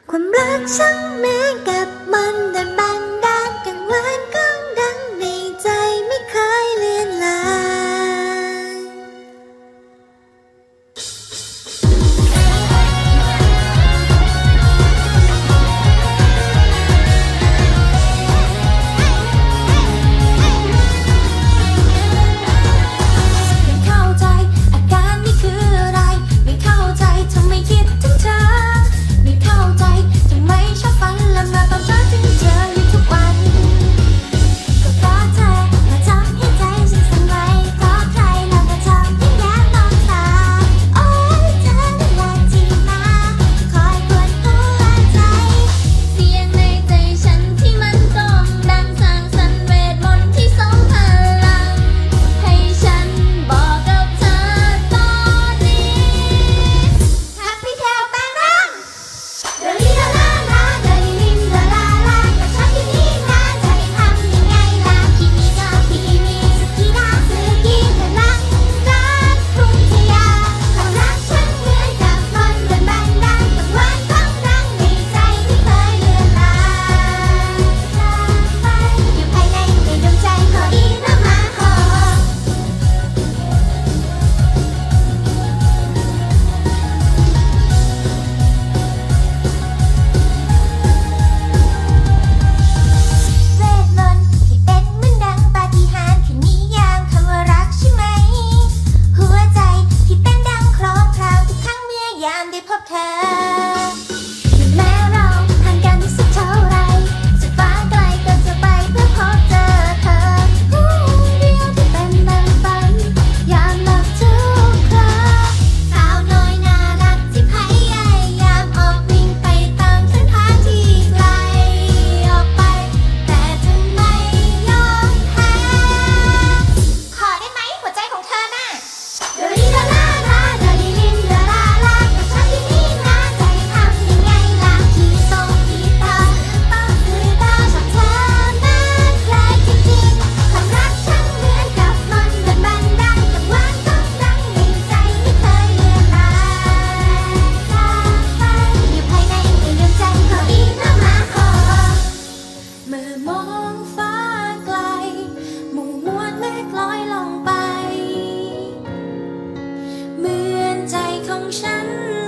ความรักช่างเหมือนกับมันเดินบันดาลกังวานก้องดังในใจไม่เคยเลือนลางไม่เข้าใจอาการนี้คืออะไรไม่เข้าใจทำไมคิดถึงเธอไม่เข้าใจทำไมชอบฝันและมาตามหาถึงเธออยู่ทุกวันก็เพราะเธอมาทำให้ใจฉันสั่นไหวเพราะใครเราก็ทำให้แย้มมองตาโอ้ยเธอนั่นแหละที่มาคอยกวนหัวใจเสียงในใจฉันที่มันก้องดังสร้างสรรค์เวทมนต์ที่ทรงพลังให้ฉันบอกกับเธอตอนนี้ Happy Tail แปลงร่างเดลีลาลาลาเดลีลินลาลาลากับฉันที่นี่นะจะให้ทำยังไงล่ะคิมิโนะคิมิสุกินะสุกิพลังรักทุ่งทยาความรักฉันเหมือนกับมนต์ดลบันดาลกังวานก้องดังในใจไม่เคยเลือนลางอยู่ภายในดวงใจขออีนะมาขอเวทมนต์ที่เป็นเหมือนดังปาฏิหาริย์คือนิยามคำว่ารักใช่ไหมหัวใจที่เต้นดังโครวคราวทุกครั้งเมื่อยามได้พบเธอถึงแม้เราห่างกันสักเท่าไรสุดฟ้าไกลก็จะไปเพื่อพบเจอเธอผู้เดียวที่เป็นดังฝันยามหลับทุกคราสาวน้อยน่ารักที่พยายามออกวิ่งไปตามเส้นทางที่ไกลออกไปแต่เธอไม่ยอมแพ้ขอได้ไหมหัวใจของเธอน่ะเดลีลาลาลาเดลีลินลาลาลากับฉันที่นี่นะจะให้ทำยังไงล่ะที่ทรงที่ตาต้องคือตาชอบเธอมากเลยจริงๆความรักฉันเหมือนกับมนต์ดลบันดาลกังวานก้องดังในใจไม่เคยเลือนลางอยู่ภายในดวงใจขออีกนะมาขอเมื่อมองฟ้าไกลหมู่มวลเมฆลอยลงไปเหมือนใจของฉัน